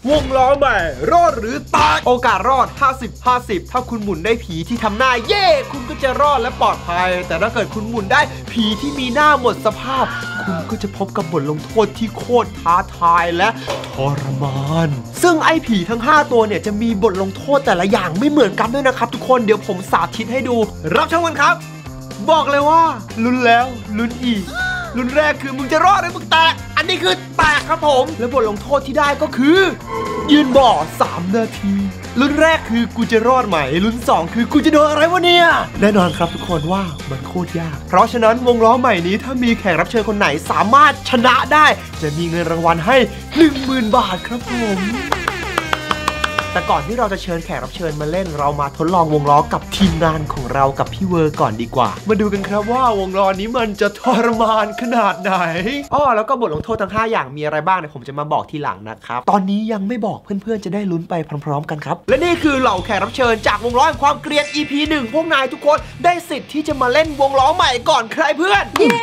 วงล้อใหม่รอดหรือตายโอกาสรอด 50-50 ถ้าคุณหมุนได้ผีที่ทำหน้าเย่คุณก็จะรอดและปลอดภัยแต่ถ้าเกิดคุณหมุนได้ผีที่มีหน้าหมดสภาพคุณก็จะพบกับบทลงโทษที่โคตรท้าทายและทรมานซึ่งไอ้ผีทั้ง5ตัวเนี่ยจะมีบทลงโทษแต่ละอย่างไม่เหมือนกันด้วยนะครับทุกคนเดี๋ยวผมสาธิตให้ดูรับชมกันครับบอกเลยว่าลุ้นแล้วลุ้นอีกลุ้นแรกคือมึงจะรอดหรือมึงแตกอันนี้คือแตกครับผมและบทลงโทษที่ได้ก็คือยืนบ่อ3 นาทีลุ้นแรกคือกูจะรอดไหมลุ้น2คือกูจะโดนอะไรวะเนี่ยแน่นอนครับทุกคนว่ามันโคตรยากเพราะฉะนั้นวงล้อใหม่นี้ถ้ามีแขกรับเชิญคนไหนสามารถชนะได้จะมีเงินรางวัลให้ 10,000 บาทครับผมแต่ก่อนที่เราจะเชิญแขกรับเชิญมาเล่นเรามาทดลองวงล้อกับทีมงานของเรากับพี่เวอร์ก่อนดีกว่ามาดูกันครับว่าวงล้อนี้มันจะทรมานขนาดไหนแล้วก็บทลงโทษทั้ง5อย่างมีอะไรบ้างเนี่ยผมจะมาบอกทีหลังนะครับตอนนี้ยังไม่บอกเพื่อนๆจะได้ลุ้นไปพร้อมๆกันครับและนี่คือเหล่าแขกรับเชิญจากวงล้อแห่งความเกรียน EP 1พวกนายทุกคนได้สิทธิ์ที่จะมาเล่นวงล้อใหม่ก่อนใครเพื่อน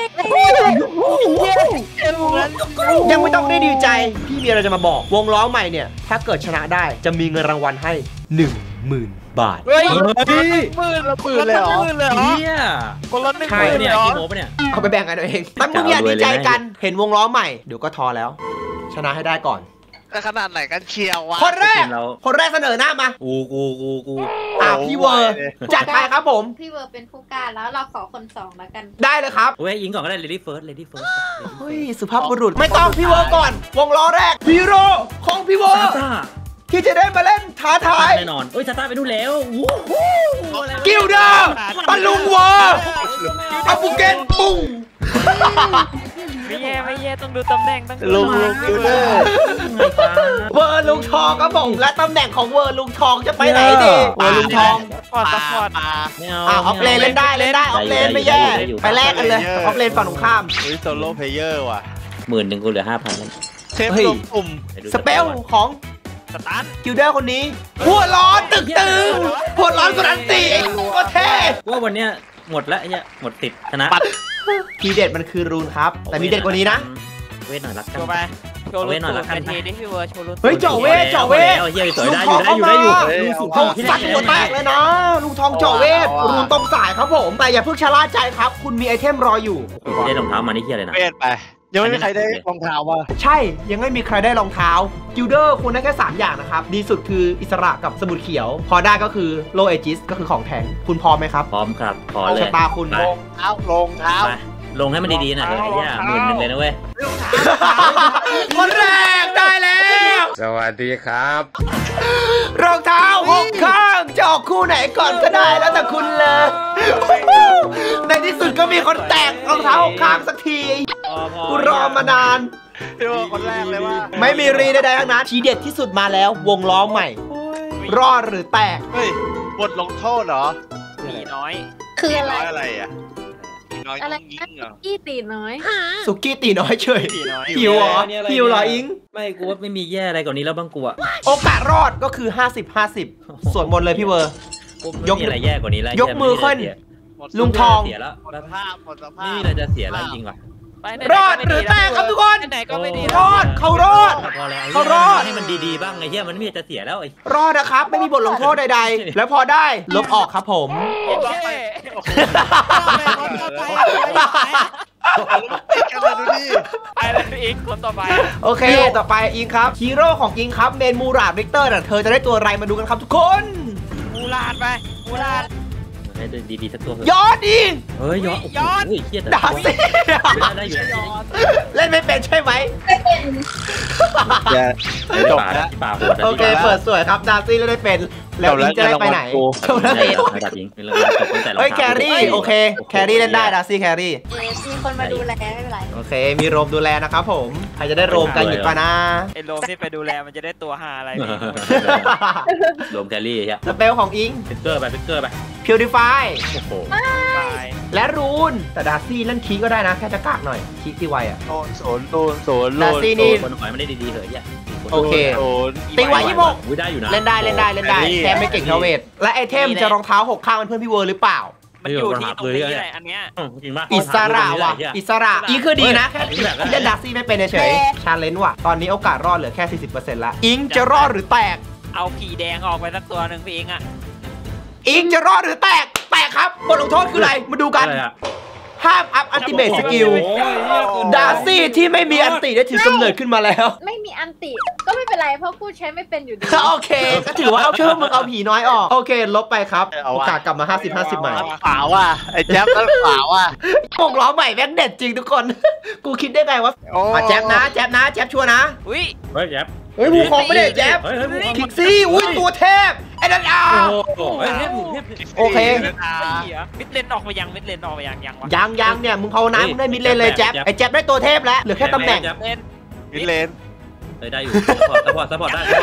ยังไม่ต้องได้ดีใจพี่มีอะไรจะมาบอกวงล้อใหม่เนี่ยถ้าเกิดชนะได้จะมีเงินรางวัลให้ 10,000 บาทเฮ้ย 10,000เลยเหรอเนี่ยคนละ10,000 เนี่ยกี่โมปะเนี่ยเอาไปแบ่งกันเอาเองตั้งมึงอย่าดีใจกันเห็นวงล้อใหม่เดี๋ยวก็ทอแล้วชนะให้ได้ก่อนแต่ขนาดไหนกันเชียววะคนแรกเสนอหน้ามากูพี่เวอร์จัดไปครับผมพี่เวอร์เป็นผู้กล้าแล้วเราขอคน2แล้วกันได้เลยครับเว้ยยิงก่อนก็ได้ lady first เฮ้ยสุภาพบุรุษไม่ต้องพี่เวอร์ก่อนวงล้อแรกฮีโร่ของพี่เวอร์ที่จะได้มาเล่นท้าทายแน่นอนเฮ้ยซาต้าไปนู่นแล้วกิลเดอร์ตะลุงวอร์อัปูเกนปุ้งไม่แย่ต้องดูตำแหน่งต้องลุงกิลเดอร์เวอร์ลุงทองครับผมและตำแหน่งของเวอร์ลุงทองจะไปไหนดีเวอร์ลุงทองพอดออฟเลนเล่นได้ออฟเลนไม่แย่ไปแลกกันเลยออฟเลนฝั่งตรงข้ามโซโล่เพลเยอร์ว่ะ 10,000กูเหลือ 5,000 เทปลงกลุ่มสเปลของสตาร์ทกิลเดอร์คนนี้หัวร้อนตึงหัวร้อนกรันตีก็เท่ว่าวันเนี้ยหมดแล้วเนี่ยหมดติดชนะทีเด็ดมันคือรูนครับแต่มีเด็ดกว่านี้นะเวทหน่อยรักกันโชว์ไปโชว์รูนทีนี่พี่เวอร์โชว์รูนเฮ้ยเจาะเวทเฮ้ยสวยได้อยู่ลุงสัตว์หัวแตกเลยนะลุงทองเจาะเวทรูนตรงสายครับผมแต่อย่าเพิ่งชะล่าใจครับคุณมีไอเทมรออยู่ได้รองเท้ามานี่เฮียเลยนะเวทไปยังไม่มีใครได้รองเท้าว่ะใช่ยังไม่มีใครได้รองเท้ากิลเดอร์คุณได้แค่3อย่างนะครับดีสุดคืออิสระกับสมุดเขียวพอได้ก็คือโลเอจิสก็คือของแทงคุณพร้อมไหมครับพร้อมครับพอเลยชะตาคุณรองเท้าลงให้มันดีๆหน่อยไอ้เหี้ย10,000เลยนะเว้ยคนแรกได้แล้วสวัสดีครับรองเท้า6 ข้างจะออกคู่ไหนก่อนก็ได้แล้วแต่คุณเลยในที่สุดก็มีคนแตกรองเท้า6 ข้างสักทีกูรอมานานคนแรกเลยว่าไม่มีรีใดๆทั้งนั้นทีเด็ดที่สุดมาแล้ววงล้อใหม่รอดหรือแตกเฮ้ยบทลงโทษเหรอตีน้อยคืออะไรอ่ะอะไรกี้ตีน้อยสุกี้ตีน้อยเฉยหิวเหรออิงไม่กูว่าไม่มีแย่อะไรกว่านี้แล้วบ้างกูอะโอกาสรอดก็คือ50-50ส่วนบนเลยพี่เวอร์ยกอะไรแย่กว่านี้แล้วยกมือขึ้นลุงทองเสียแล้วไม่มีอะไรจะเสียแล้วจริงว่ะรอดหรือแตกครับทุกคนไหนก็ไม่ดีรอดเขารอดให้มันดีๆบ้างไอ้เหี้ยมันไม่จะเสียแล้วไอ้รอดนะครับไม่มีบทลงโทษใดๆแล้วพอได้ลบออกครับผมไปแล้วอิงคนต่อไปโอเคต่อไปอิงครับฮีโร่ของอิงครับเมนมูราดวิกเตอร์เธอจะได้ตัวอะไรมาดูกันครับทุกคนมูราดไปมูราดดีๆสักตัวย้อนดิเฮ้ยย้อนอุ้ยเครียดด่าสิได้อยู่เล่นไม่เป็นใช่ไหมจบแล้วโอเคเปิดสวยครับดาซี่เล่นได้เป็นแล้วอิงจะได้ไปไหนเฮ้ยแครี่โอเคแครี่เล่นได้ดาซี่แครี่มีคนมาดูแลไม่เป็นไรโอเคมีโรมดูแลนะครับผมใครจะได้โรมกันอยู่ป่ะนะไอ้โรมนี่ไปดูแลมันจะได้ตัวหาอะไรโรมแครี่ใช่สเปลของอิงฟิกเกอร์ไป Purify โอ้โหและรูนแต่ดาซี่เล่นคีก็ได้นะแค่จะกากหน่อยคีที่ไวอ่ะโซนดาซี่นี่คนหอยมันได้ดีๆเหรอเนี่ยโอเคตีไว้26 ได้อยู่นะเล่นได้แค่ไม่เก่งเทเวทและไอเทมจะรองเท้า6 ข้างเป็นเพื่อนพี่เวอร์หรือเปล่ามันอยู่ที่ตรงนี้แหละอันเนี้ยจริงป่ะอิสระว่ะอิสระอีคือดีนะแค่เล่นดักซี่ไม่เป็นเฉยชาเลนจ์ว่ะตอนนี้โอกาสรอดเหลือแค่ 40% ละอิงจะรอดหรือแตกเอาผีแดงออกไปสักตัวหนึ่งพี่อิงอ่ะอิงจะรอดหรือแตกแตกครับบทลงโทษคืออะไรมาดูกันห้ามอัพอัลติเมทสกิลดาซี่ที่ไม่มีอันติได้ถือกำเนิดขึ้นมาแล้วไม่มีอันติก็ไม่เป็นไรเพราะกูใช้ไม่เป็นอยู่ดีโอเคก็ถือว่าเอาช่วยมึงเอาผีน้อยออกโอเคลบไปครับโอกาสกลับมา 50-50 ใหม่ขวาว่ะไอ้แจ๊บนั่นขวาว่ะพวกล้อใหม่แม่งเด็ดจริงทุกคน กูคิดได้ไงวะโอ้แจ๊บนะแจ๊บชัวร์นะอุ้ยเฮ้ยแจ๊บเฮ้ยผูกของไม่ได้แจ๊บเฮ้ยผู้กองคิกซี่อุ้ยตัวเทพไอ้นั่นอ่ะโอ้โหเฮ้ยเทพโอเคมิดเลนออกไปยังมิดเลนออกไปยังวะยังเนี่ยมึงภาวนามึงได้มิดเลนเลยแจ๊บไอ้แจ๊บได้ตัวเทพแล้วเหลือแค่ตำแหน่งเลนมิดเลนได้อยู่ซัพพอร์ตได้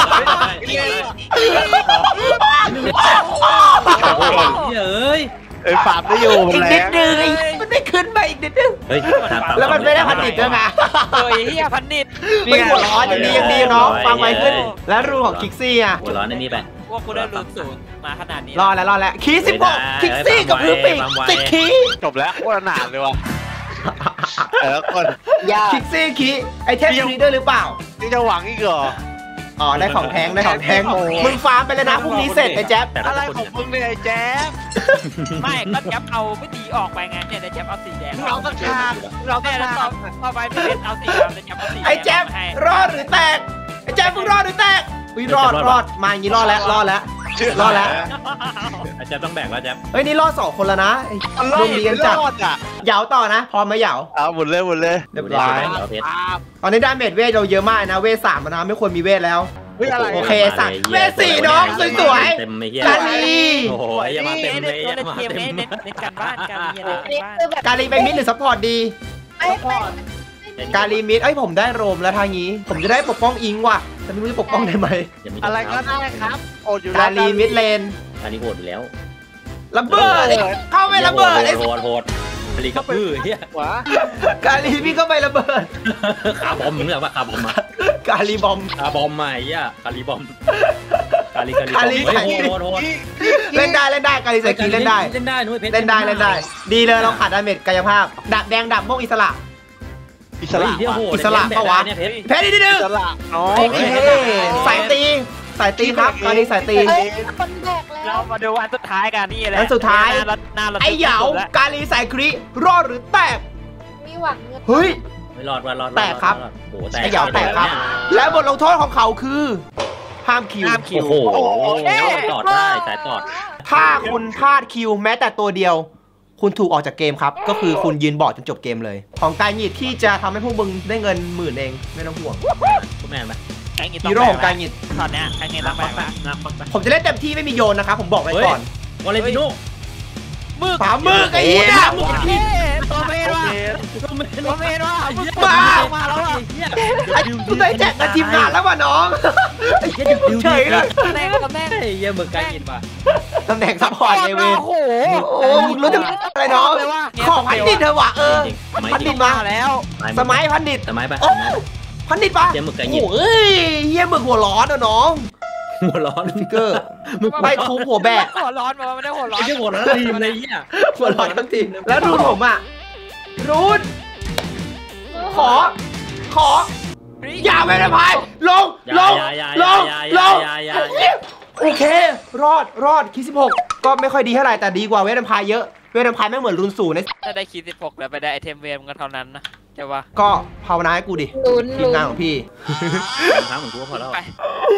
เฮ้ยไอ้ฟาร์มได้อยู่อีกแล้นิดวนึงมันไม่ขึ้นไปอีกนิดนึงเฮ้ยแล้วมันไม่ได้พันดิตด้วยไงเฮ้ยเฮียพันนิดไม่หัวร้อนยังดีน้องฟังไว้ขึ้นแล้วรูของคิกซี่อ่ะหัวร้อนในนี้ไปพวกกูได้ลุ้นศูนย์มาขนาดนี้รอแล้วคี16คิกซี่กับพื้นปีกติดคีจบแล้วโคตรนานเลยว่ะแล้วคนคิกซี่คีไอเทพนี้ด้วยหรือเปล่านี่จะหวังอีกเหรออ๋อได้ของแทงมึงฟาร์มไปเลยนะพรุ่งนี้เสร็จไอ้แจ๊บอะไรของมึงเนี่ยไอ้แจ๊บไม่ก็แจ๊บเอาไม่ตีออกไปไงเนี่ยแจ๊บเอาสีแดงเราก็ขาดเราก็เนี่ยแล้วขาดต่อไปพี่เลนเอาสีดำแจ๊บเอาสีไอ้แจ๊บรอดหรือแตกไอ้แจ๊บมึงรอดหรือแตกอุ้ยรอดมาอย่างนี้รอดแล้วรอดแล้วแจ๊บต้องแบ่งแล้วแจ๊บเฮ้ยนี่รอด2 คนแล้วนะรวมดีกันจัดรอดอ่ะเหยาต่อนะพร้อมไหมเหยาเอาหมดเลยเรียบร้อยเพชรตอนนี้ดาเมจเวทเราเยอะมากนะเวท3นะไม่ควรมีเวทแล้วเฮ้ยอะไรโอเคสัตว์เวท4น้องสวยเต็มไม่เหี้ยๆกาลีโอ้โหอย่ามาเต็มเลยอย่ามาเกมเต็มเน้นกันบ้านการเรียนกันบ้านคือแบบกาลีไปมิดหรือซัพพอร์ตดีไม่กาลีมิดผมได้โรมแล้วทางนี้ ผมจะได้ปกป้องอิงว่ะแต่ไม่รู้จะปกป้องได้ไหมอะไรก็ได้ครับโอดอยู่กาลีมิดเลนอันนี้โหดอยู่แล้วระเบิดเข้าไประเบิดไอ้โหดผลิตกระพือเฮียหัวกาลีพี่ก็ไประเบิดขาบอมมึงเหรอวะขาบอมมากาลีบอมขาบอมมาเฮียกาลีบอมกาลีโหดเล่นได้กาลีใส่กีเล่นได้เล่นได้นุ้ยเพชรเล่นได้ ดีเลยลองขาดดาเมจกายภาพดับแดงดับพวกอิสระอิสระอิสระปะวะเนี่ยเพชรเพชรนิดนึงอิสระน้อโอย เคสายตีครับกาลีสายตีคนแบกแล้เราวมาดูอันสุดท้ายกันนี่แหละอันสุดท้ายหน้าเราไอ้เหยากาลีสายคริรอดหรือแตกมีหวังเงินเฮ้ยไม่รอดว่ารอดแตกครับโอ้แตกไอ้เหยาแตกครับ และบทลงโทษของเขาคือห้ามคิวโอ้โหตอดได้สายตอดถ้าคุณพลาดคิวแม้แต่ตัวเดียว คุณถูกออกจากเกมครับ ก็คือคุณยืนบอร์ดจนจบเกมเลย ของกายหยิดที่จะทำให้พวกมึงได้เงิน10,000เองไม่ต้องห่วงทุกแมนไหมฮีโร่ของกายหยิดตอนเนี้ยใครเงินรับแบกละนับปักไปผมจะเล่นเต็มที่ไม่มีโยนนะครับผมบอกไว้ก่อนวอลเลนติโน่มือฝามือไอ้เหี้ยตัวเมนว่ะตัวเมนว่ะมามาแล้วอ่ะไอ้คุณได้แจกกับทีมงานแล้วว่ะน้องเฉยเลยตำแหน่งเยี่ยมเบิกการยินป่ะตำแหน่งซัพพอร์ตไงเว้ยโอ้โหโอ้มึงรู้จะอะไรน้องขอพันดิตเถอะว่ะพันดิตมาแล้วสมัยพันดิตสมัยไปพันดิตปะเยี่ยมเบิกการยินโอ้ยเยี่ยมมึงหัวร้อนอะน้องหัวร้อนฟิกเกอร์ใบทูหัวแบกหัวร้อนมาไม่ได้หัวร้อนไอ้เจ้าหัวร้อนทีมเลยเยี่ยหัวร้อนทั้งทีแล้วรูนผมอ่ะรูนขออย่าไปนะพายลงโอเครอดคิด16ก็ไม่ค่อยดีเท่าไหร่แต่ดีกว่าเวทพายเยอะเวทพายไม่เหมือนรูนสูนะถ้าได้คี16แล้วไปได้ไอเทมเวมกันเท่านั้นนะใช่ปะก็ภาวนาให้กูดิลุ้นทีมงานของพี่ทางเหมือนกูพอแล้วไป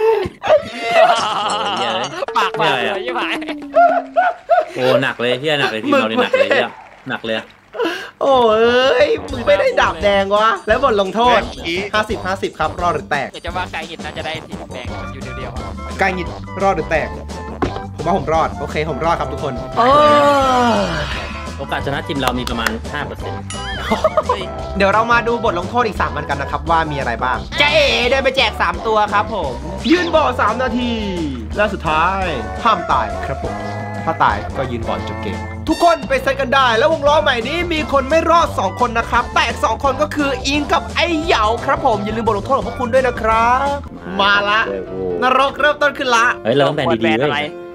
ปากเลยยี่หมายโอ้หนักเลยเฮียหนักเลยทีมเราเลยหนักเลยเฮียหนักเลยโอ้ยมึงไม่ได้ดาบแดงวะแล้วบทลงโทษ50ครับรอดหรือแตกเดี๋ยวจะว่าไก่หินน่าจะได้ทีแดงอยู่เดียวกายหงิดรอดหรือแตกผมว่าผมรอดโอเคผมรอดครับทุกคนโอกาสชนะทีมเรามีประมาณ 5% เดี๋ยวเรามาดูบทลงโทษอีก3อันกันนะครับว่ามีอะไรบ้างจะเอ๋เดินไปแจก3ตัวครับผมยืนบ่อ3นาทีและสุดท้ายห้ามตายครับผมถ้าตายก็ยืนบ่อจบเกมทุกคนไปเซตกันได้แล้ววงล้อใหม่นี้มีคนไม่รอด2คนนะครับแตก2คนก็คืออิงกับไอ้เหยาครับผมอย่าลืมบทลงโทษของพวกคุณด้วยนะครับมาละนรกเริ่มต้นขึ้นละเฮ้ยเราต้องแบ่งดีๆเว้ย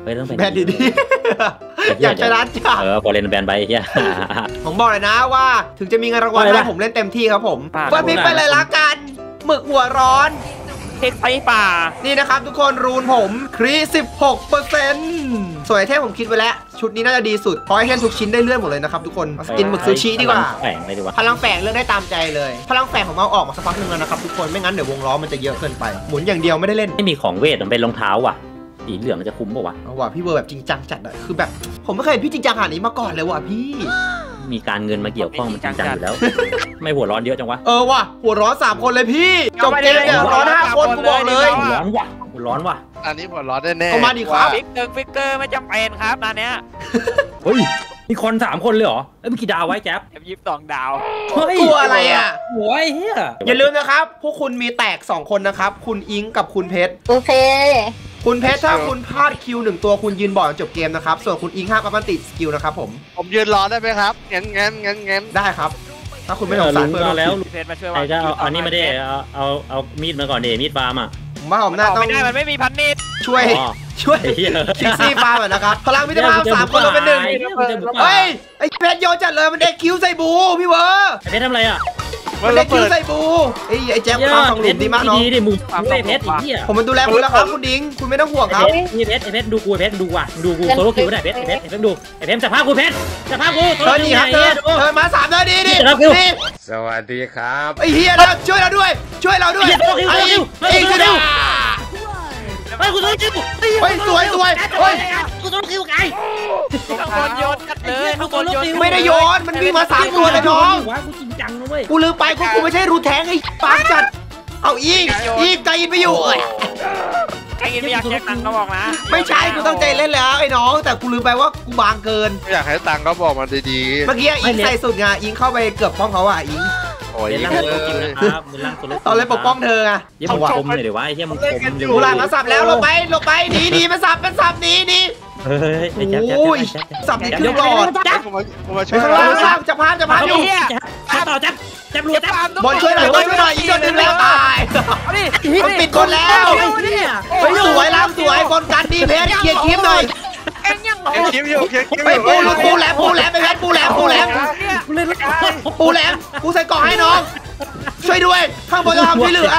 เฮ้ยต้องแบนดีๆอยากชนะจ้ะพอเล่นแบนไปเฮียผมบอกเลยนะว่าถึงจะมีเงินรางวัลอะไรให้วะผมเล่นเต็มที่ครับผมป่าเฟิร์สพิกไปเลยละกันหมึกหัวร้อนเทคไปป่านี่นะครับทุกคนรูนผมครี16%ส่วนไอเทมผมคิดไว้แล้ว ชุดนี้น่าจะดีสุดเพราะไอเทมทุกชิ้นได้เลื่อนหมดเลยนะครับทุกคนเอาสกินหมึกซูชิดีกว่าแฝงเลยดีกว่าพลังแฝงเลือกได้ตามใจเลย พลังแฝงผมเอาออกมาสักพักหนึงแล้วนะครับทุกคนไม่งั้นเดี๋ยววงล้อมันจะเยอะเกินไปหมุนอย่างเดียวไม่ได้เล่นไม่มีของเวทมันเป็นรองเท้าว่ะสีเหลืองจะคุ้มป่าวะเอาว่ะพี่เวอร์แบบจริงจังจัดอะคือแบบผมไม่เคยเห็นพี่จริงจังขนาดนี้มาก่อนเลยว่ะพี่มีการเงินมาเกี่ยวข้องมันจริงจังอยู่แล้ว ไม่หัวร้อนเยอะจังวะว่ะหัวร้อน3คนเลยพี่จบเกมเนี่ยร้อน5คนกูบอกเลยหัวร้อนว่ะหัวร้อนว่ะอันนี้หัวร้อนแน่ๆเอามาดิครับฟิกเกอร์ไม่จำเป็นครับตอนเนี้ยเฮ้ยมีคน3คนเลยเหรอเอ้ยมีกี่ดาวไว้แจ๊บ 22 ดาวเฮ้ยกลัวอะไรอะโอ้ยเฮียอย่าลืมนะครับพวกคุณมีแตก2คนนะครับคุณอิงกับคุณเพชรโอเคคุณเพชรถ้าคุณพลาดคิว1ตัวคุณยืนบอร์ดจนจบเกมนะครับส่วนคุณอิงห้ามกับมันติดสกิลนะครับผมผมยืนรอได้ไหมครับงั้นได้ครับ ถ้าคุณไม่สงสารลุงเพื่อนมาแล้วพี่เพชรมาช่วยใครจะเอาอันนี้มาดิเอามีดมาก่อนดิมีดฟาร์มอ่ะผมว่าผมมันน่าออกต้องไม่ได้มันไม่มีพันนิดช่วยอ๋อช่วยไอ้เหี้ยคิกซี่ฟาร์มหน่อยนะครับพลังมิตรภาพ3คนลงเป็นหนึ่งไอ้เหี้ยมันจะบุกป่าเฮ้ยไอ้เพชรโยนจัดเลยมันเด็กคิวใส่บูพี่เวอร์ไอ้เพชรทำอะไรอ่ะมันเด็กคิวใส่บูไอ้แจ๊บข้ามสองหลุมดีมากน้องดีดิมึงไอ้เพชรไอ้เหี้ยผมมันดูแลคุณแล้วครับคุณดิงคุณไม่ต้องห่วงครับไอ้เพชรดูกูไอ้เพชรดูว่ะดูกูโซโล่คิวได้เพชรไอ้เพชรดูไอ้เพชรจับภาพกูเพชรจับภาพกูเธอนี่ครับเธอเธอมา3นาทีดิจับคิวนี่สวัสดีครับไอ้เฮียนะช่วยเราด้วยช่วยเราด้วยไอ้เหี้ยไอ้คิวอิงช่วยเราเฮ้ยกูโซโล่คิวเฮ้ยสวยเฮ้ยกูโซโล่คิวไงข้างบนโยนกันเลยข้างบนโยนไม่ได้โยนมันวิ่งมา3ตัวเลยน้องวะกูจริงจังนะเว้ยกูลืมไปกูไม่ใช่รูแทงไอ้ปากจัดเอาอีกใจไปอยู่เอ้ยใครกินไม่อยากแจกตังค์ก็บอกนะไม่ใช่กูตั้งใจเล่นแล้วไอ้น้องแต่กูลืมไปว่ากูบางเกินไม่อยากให้ตังค์ก็บอกมันดีเมื่อกี้อิงใส่สุดไงอิงเข้าไปเกือบป้องเขาอ่ะอิงๆโอ้ยเล่นล่างโซโล่คิวนะครับเล่นล่างโซโล่ตอนเล่นปกป้องเธอไงเยี่ยมคมหน่อยเดี๋ยววะไอ้เยี่ยมคมกูหลานมาสับแล้วลงไปหนีมันสับหนีเฮ้ยไอ้แจ๊บโอ้ยสับนี่ครึ่งหลอดผมมาช่ไปวยข้างล่างจะพานอยู่ต่อแจ๊บแจ๊บรัวแจ๊บบอลช่วยหน่อยอิงโดนดึงแล้วตายเอาดิมันปิดบอลแล้วเฮ้ยสวยล่างสวยบอลกันดีเพชรเคลียร์คลิปหน่อยแกงยังเขียนคลิปอยู่เขียนคลิปอไปยู่ปูแหลมไปเพชรปูแหลมกูเล่นแล้วปูแหลมกูใส่กล่องให้น้องช่วยด้วยข้างบนเราช่วยเหลือ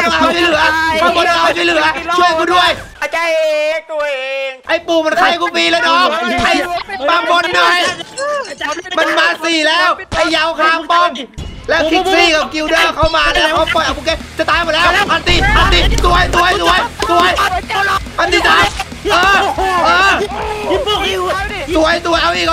ช่วยกูด้วยอาจารย์เอกตัวเองไอ้ปูมันใครกูปีแล้วน้องไอ้ปามบนหน่อยมันมา4แล้วไอ้ยาวคางป้อมแล้วคิกซี่กับกิลเดอร์เขามาแล้วเขาปล่อยเอาบุกเกจะตายหมดแล้วอันตีสวยอันตีตายยิงพวกยิงสวยเอาอีก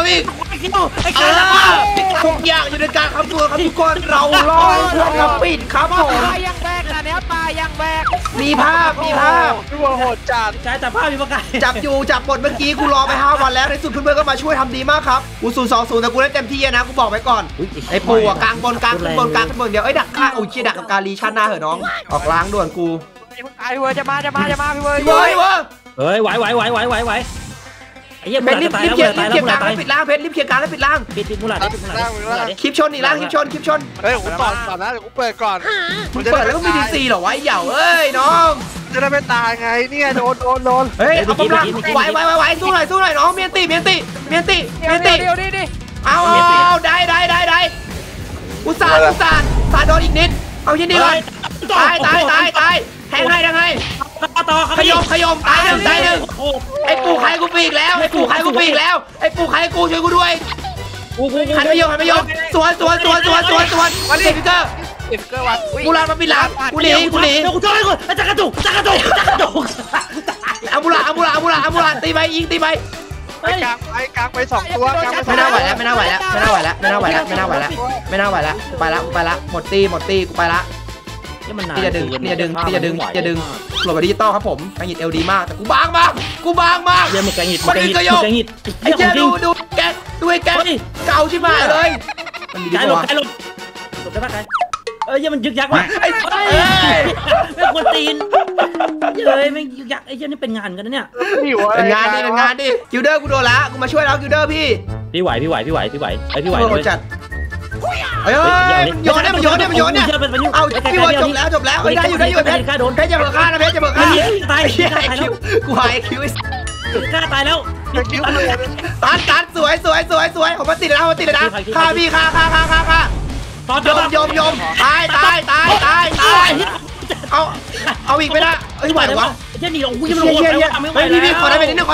ทุกอย่างอยู่ในการคำตัวครับทุกคนเรารอเพื่อนเราปิดครับผมตายยังแบกนะเนี่ยตายยังแบกมีภาพพี่วัวโหดจัดกายแต่ภาพมีประกายจับบทเมื่อกี้กูรอไป5วันแล้วในสุดเพื่อนๆก็มาช่วยทำดีมากครับกู0-2แต่กูเล่นเต็มที่นะกูบอกไว้ก่อนไอ้ปูกลางบนขึ้นบนเดียวดักฆ่าโอ้ยเชี่ยดักกับการีชาติหน้าเหรอน้องออกล้างด่วนกูตายพี่เวอร์จะมาพี่เวอร์เฮ้ยเฮ้ยไหวไอ้เหี้ยเพมูชรหรีลาบตายเคลียแล้วร์มูหลากลางตายให้ปิดล่างเพชรรีบเคลียร์กลางให้ปิดล่างปิดมูหลาดิมูหลาดิคลิปชนอีกล่างคลิปชนเฮ้ยผมต่อนะเดี๋ยวกูเปิดก่อนเปิดแล้วก็มีดีซีเหรอวะไอ้เหย่าเอ้ยน้องจะได้ไม่ตายไงเนี่ยโดนเฮ้ยเอากำลังไหวสู้หน่อยน้องเมียนติเดี๋ยวดิเอาได้อุตส่าห์โดนอีกนิดเอายินดีก่อนตายแทงให้ต่อขยมตายหนึ่งไอ้ปูใครกูปีกแล้วไอ้ปูใครกูช่วยกูด้วยหันไปยมสวนวันนี้ฟิกเกอร์ฟิกเกอร์วัดกูลานมาปิดหลังกูหนีกูช่วยกูจักรตุกเอามูลาตีไปยิงตีไปไปกลางไป2ตัวกลางไปไม่น่าไหวแล้วไปละหมดตีกูไปละนี่จะดึงหลบไปดิจิตอลครับผมการหยิบเอลดีมากแต่กูบางมากเดี๋ยวมึงแกหิดไอ้เจ้าดูแกด้วยแกเก่าชิบหายเลยมันดีกายกหลบว่าได้ปะกายยังมันยึกยักว่ะไอ้ไม่ควรตีนไม่ยึกยักไอ้เจ้านี่เป็นงานกันนะเนี่ยเป็นงานดิกิลเดอร์กูโดนละกูมาช่วยแล้วกิลเดอร์พี่พี่ไหวเลยเฮ้ยมันโยนเนี่ยเอาพี่วอจบแล้วได้อยู่เพชรจะเบิกค่านะเพชรจะเบิกค่าตายกูหายคิวกล้าตายแล้วคิ้วเลยตันสวยผมมาติดเลยนะฆ่าพี่ฆ่า ยมตายเอาอีกไม่ได้เอ้ยไหววะเชี่ยหนีเราอุ้ยเชี่มันโหดยแล้วไม่ไหวพี่ขอได้ไปนิดนึง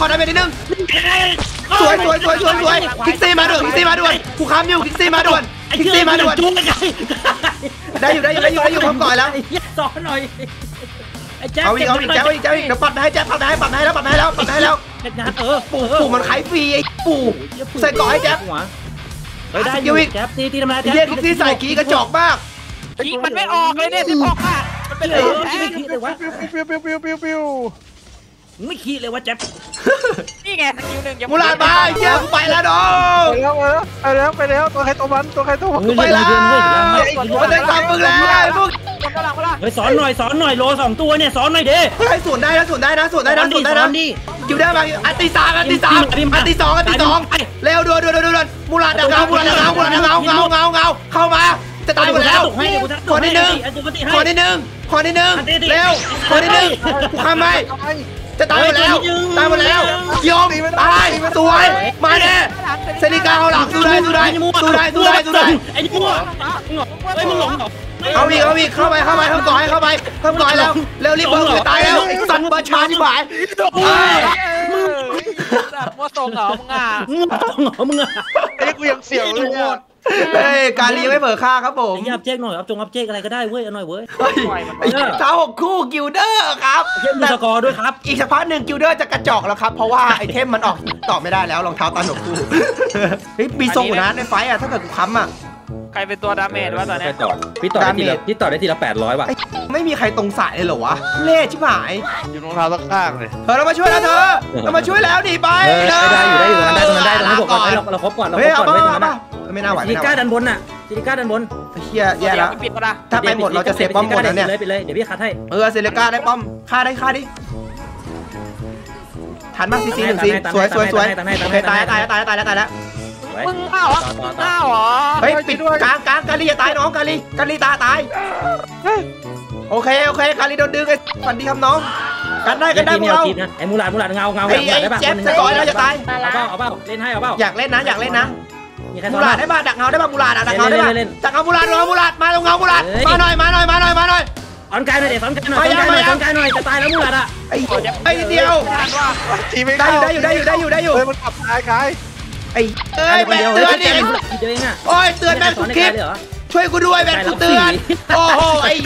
สวยคิกซี่มาด่วนกูค้ำอยู่คิกซี่มาด่วนจุ๊กไงได้อยู่พร้อมก่อนแล้วสอนหน่อยไอ้แจ๊คเอาอีกเดี๋ยวปัดให้แจ๊ปัดให้แล้วเด็กงานปู่มันขายฟรีไอ้ปู่ใส่ก่อให้แจ๊บเฮ้ยได้อยู่แจ๊บตีทำไมแจ๊บเรียกที่ใส่กีกระจอกมากยิงมันไม่ออกเลยเนี่ย16อ่ะมันเป็นอะไรไม่ขี้เลยวะปิ้วไม่ขี้เลยวะแจ๊บนี่ไงสกิลหนึ่งมูลาบายเยี่ยมไปแล้วน้องไปแล้วตัวใครตัวมันไปแล้วมันได้ตามมึงแล้วพวกเฮ้ยสอนหน่อยโล2ตัวเนี่ยสอนหน่อยเด้ให้สวนได้นะคิวได้มาอันตีสองเร็วด่วนมูลาดังเงาเข้ามาจะตายหมดแล้วขอนิดนึงเร็วกูข้ามไม่จะตายหมดแล้วยอมตายสวยมาแน่เซนิกาเอาหลังสู้ได้ไอ้มั่วไอ้มึงหลงเหรอเอาอีกเข้าไปเพิ่มก่อยแล้วเร็วรีบเบิร์ตายแล้วสันประชาธิปไตยมั่วตรงเหรอมึงอ่ะไอ้กูยังเสียวเลยเฮ้ยการลีไม่เบิร์ฆ่าครับผมยับเจ๊กหน่อยอัพเจ๊กอะไรก็ได้เว้ยเอาหน่อยเว้ยเท้า6 คู่กิลเดอร์ครับมีสกอร์ด้วยครับอีกสักพักหนึ่งกิลเดอร์จะกระจอกแล้วครับเพราะว่าไอเทมมันออกต่อไม่ได้แล้วรองเท้าตา6 คู่เฮ้ยมีทรงอยู่นะในไฟอ่ะถ้าเกิดกูค้ำอ่ะใครเป็นตัวดาเมจวะตอนนี้พี่ต่อได้ทีละ800ว่ะไม่มีใครตรงสายเลยเหรอวะเล่ชิบหายอยู่รองเท้าข้างเลยเรามาช่วยแล้วเรามาช่วยแล้วหนีไปได้อยู่ตรงนั้นบอกก่อนเราครบก่อนไม่น่าไหวจิก้าดันบนน่ะจิก้าดันบนเฮียแย่แล้วปิดปะล่ะถ้าไปหมดเราจะเซฟป้อมหมดแล้วเนี่ยไปเลยเดี๋ยวพี่คัดให้เซเลกาได้ป้อมฆ่าดิทันมากซี1 4สวยโอเคตายแล้วมึงอ้าวเหรอเฮ้ยปิดกลางกาลีอย่าตายน้องกาลีตายโอเคกาลีโดนดึงไอ้ฝันดีครับน้องกันได้พวกเราไอ้มูลาเงาไอ้แจ๊บสกอยแล้วจะตายเอาเปล่าเล่นให้เอาเปล่าอยากเล่นนะมูลาได้ป่ะดักเงาได้ป่ะมูลาดักเงาได้ป่ะดัดักเงามูลามาตรงเงามูลามาหน่อยสอนกายหน่อยสอนกายหน่อยจะตายแล้วมูลาอ่ะไอ้เดียวทีไม่ได้อยู่มันขับคล้ายไอ้แบนเตือนดิโอ้ยเตือนแบนทุกคลิปช่วยกูด้วยแบนกูเตือนโอ้โหไอ้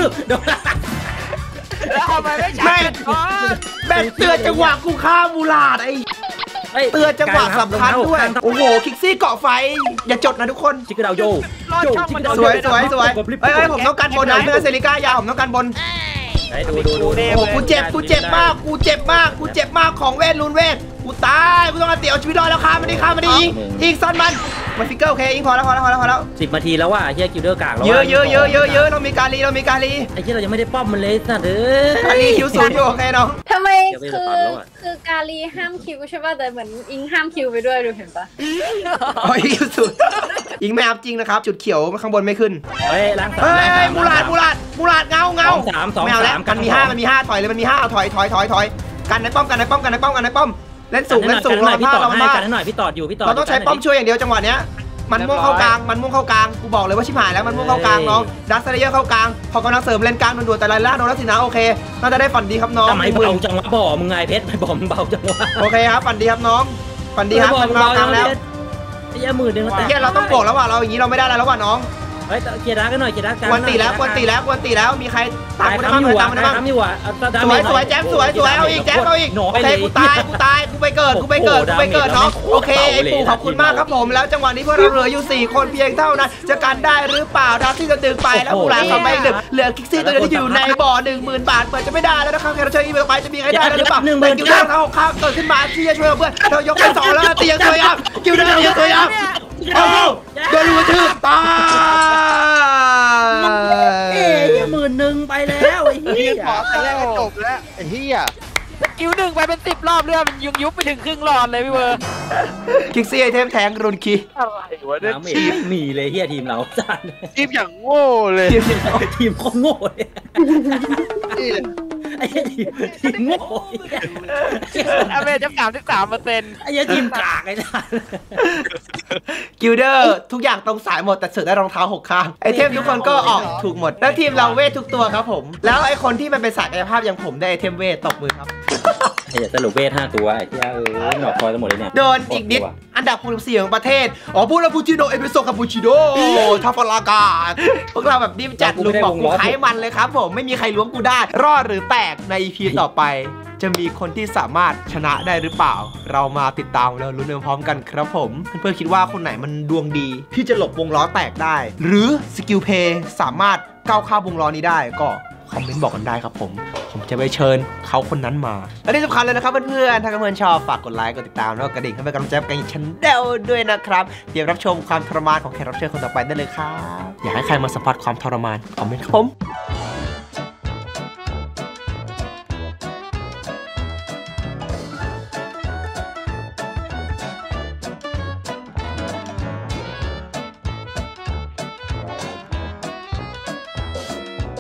แบนเตือนจังหวะกูฆ่ามูลาดไอ้เตือนจังหวะสำคัญด้วยโอ้โหคิกซี่เกาะไฟอย่าจดนะทุกคนชิคกี้ดาวโยสวยเฮ้ยผมต้องการบนนะเพื่อเซริก้ายาผมต้องการบนดูโอ้กูเจ็บมากของเวทรุนเวทกูตายกูต้องเอาเตี๋ยวชีวิตรอดแล้วฆ่ามันดิยิงซ่อนมันฟิกเกอร์โอเคยิงพอแล้ว 10 นาทีแล้วว่ะเฮียกิลเดอร์กากแล้วเยอะเรามีการีไอ้เฮียเรายังไม่ได้ป้อมมันเลยนะเด้อการีคิวสูงอยู่โอเคน้องทำไมคือการีห้ามคิวใช่ป่ะแต่เหมือนอิงห้ามคิวไปด้วยดูเห็นปะอ๋อคิวสูงยิงไม่อัพจริงนะครับจุดเขียวข้างบนไม่ขึ้นเฮ้ยล้างเฮ้ยมูลาดเงาไม่เอาแล้วมันมี5ถอยเลยมันมี5ถอยกันในป้อมเล่นสูงรอผ้าเรามากันหน่อยพี่ตอดอยู่พี่ตอดเราต้องใช้ป้อมช่วยอย่างเดียวจังหวะเนี้ยมันม่วงเข้ากลางกูบอกเลยว่าชิบหายแล้วมันม่วงเข้ากลางน้องดักสเลเยอร์เข้ากลางพอกำลังเสริมเลนกลางด่วนๆแต่ไรล่าโดนแล้วสินะโอเคน่าจะได้ฝันดีครับน้องทำไมเบาจังวะบ่อมึงไงเพชรไม่บ่อมึงเบาจังวะโอเคครับฝันดีครับน้องฝันดีครับมันมากลางแล้วไอ้ยามือนึงแล้วแต่เฮียเราต้องบอกแล้วว่าเราอย่างนี้เราไม่ได้แล้วว่ะน้องเฮ้ยเกียร์ดักกันหน่อยเกียร์ดักกันกวนตีแล้วมีใครตามกูได้บ้างทำอยู่อ่ะสวยแจ๊บสวยเอาอีกโอเคกูตายกูไปเกิดน้องโอเคไอ้ปู่ขอบคุณมากครับผมแล้วจังหวะนี้พวกเราเหลืออยู่4 คนเพียงเท่านั้นจะกันได้หรือเปล่าดาวที่จะดึงไปแล้วมูลาทำไปเหลือคิกซี่ตัวเดียวที่อยู่ในบ่อ 10,000 บาทเปิดจะไม่ได้แล้วนะครับแค่เราเชิญอีเมลไปจะมีใครได้หรือเปล่าแต่กิวเดอร์เขาข้ามเกิดขึ้นมาที่จะช่วยเพื่อนเรายกไป2แล้วตียังสวยกิวเดอร์ยังสวยโอ้โหโดนรูทืบตาย 10,000ไปแล้วไอ้ๆเหี้ยขอแต่แรกจบแล้วไอ้เหี้ยคิว1ไปเป็น10 รอบเรื่องมันยุบไปถึงครึ่งหลอดเลยพี่เบอร์คิกซี่ไอเทมแทงรุนคีอะไรวะเนี่ยน้ำเอกมีเลยเฮียทีมเราจัดทีมอย่างโง่เลยทีมโคตรโง่เลยไอ้ทีมโง่อเมจะ33% ไอ้ยัยทีมกากไอ้ท่านกิลเดอร์ทุกอย่างตรงสายหมดแต่เสือได้รองเท้า6 ข้างไอเทมทุกคนก็ออกถูกหมดแล้วทีมเราเวททุกตัวครับผมแล้วไอคนที่มันเป็นสายกายภาพอย่างผมได้ไอเทมเวทตบมือครับไอ้สรุปเวท5 ตัวไอ้ที่หนอกคอยทั้งหมดเลยเนี่ยโดนอีกนิดอันดับ64ของประเทศอ๋อพูดแล้วพูชิโนเอสเปรสโซ่คาปูชิโน่ทาฟาลากาพวกเราแบบนิ่มจัดลุงบอกกูไขมันเลยครับผมไม่มีใครล้วงกูได้รอดหรือแตกใน EP ต่อไปจะมีคนที่สามารถชนะได้หรือเปล่าเรามาติดตามแล้วลุ้นไปพร้อมกันครับผมเพื่อนๆคิดว่าคนไหนมันดวงดีที่จะหลบวงล้อแตกได้หรือสกิลเพย์สามารถก้าวข้ามวงล้อนี้ได้ก็คอมเมนต์บอกกันได้ครับผมจะไปเชิญเขาคนนั้นมาและที่สำคัญเลยนะครับเพื่อนๆถ้าเพื่อนๆชอบฝากกดไลค์กดติดตามแล้วก็กระดิ่งให้เป็นกำลังใจกับช่องแนลด้วยนะครับเตรียมรับชมความทรมานของแขกรับเชิญคนต่อไปได้เลยครับอยากให้ใครมาสัมผัสความทรมานคอมเมนต์ครับผม